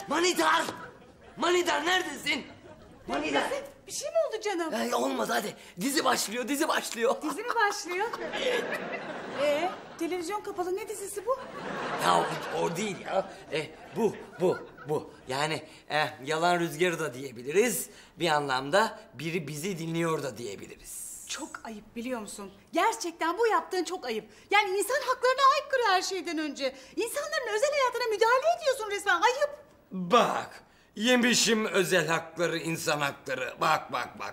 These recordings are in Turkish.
Manidar! Manidar neredesin? Manidar! Bir şey mi oldu canım? Olmadı hadi. Dizi başlıyor, dizi başlıyor. Dizi mi başlıyor? Televizyon kapalı, ne dizisi bu? Ya o değil ya. Bu. Yani yalan rüzgarı da diyebiliriz. Bir anlamda biri bizi dinliyor da diyebiliriz. Çok ayıp, biliyor musun? Gerçekten bu yaptığın çok ayıp. Yani insan haklarına aykırı her şeyden önce. İnsanların özel hayatına müdahale ediyorsun resmen, ayıp. Bak, yemişim özel hakları, insan hakları. Bak.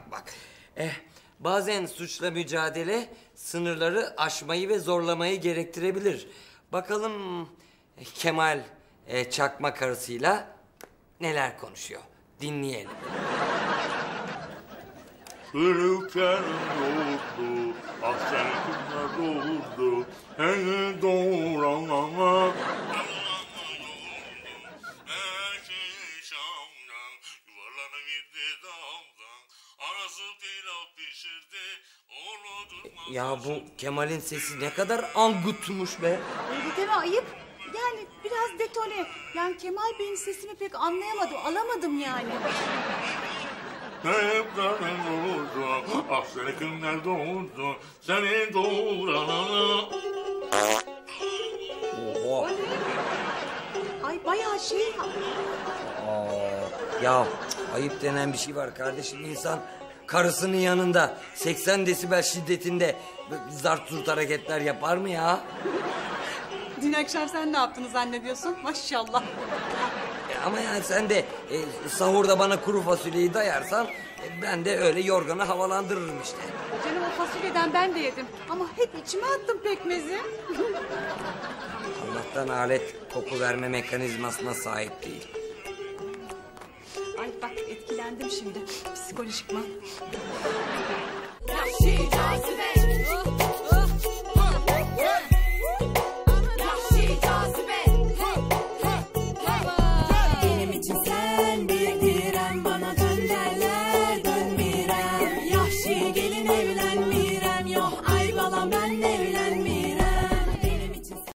Bazen suçla mücadele sınırları aşmayı ve zorlamayı gerektirebilir. Bakalım Kemal çakma karısıyla neler konuşuyor. Dinleyelim. Çocuklarım doğdu, aslan kızlar doğdu, her doğurana. Her şey şamdan, yuvarlana girdi damdan, anası pilav pişirdi, onu durmaz. Ya bu Kemal'in sesi ne kadar angutmuş be. Öyle deme, ayıp. Yani biraz detone. Yani Kemal Bey'in sesini pek anlayamadım, alamadım yani. Çocuklarım doğdu, aslan kızlar doğdu, seni doğurana. Oho. Ay bayağı şey... Ya ayıp denen bir şey var kardeşim. İnsan karısının yanında 80 desibel şiddetinde zart zurt hareketler yapar mı ya? Dün akşam sen ne yaptığını zannediyorsun? Maşallah. Ama yani sen de sahurda bana kuru fasulyeyi dayarsan ben de öyle yorganı havalandırırım işte. Canım, o fasulyeden ben de yedim. Ama hep içime attım pekmezi. Allah'tan alet koku verme mekanizmasına sahip değil. Ay bak, etkilendim şimdi. Psikolojik mi?